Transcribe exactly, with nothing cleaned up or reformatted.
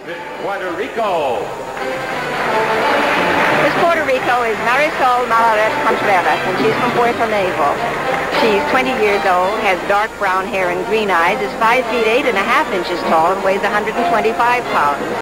Miss Puerto Rico. Miss Puerto Rico is Marisol Malaret Contreras, and she's from Puerto Naval. She's twenty years old, has dark brown hair and green eyes, is five feet eight and a half inches tall, and weighs one hundred twenty-five pounds.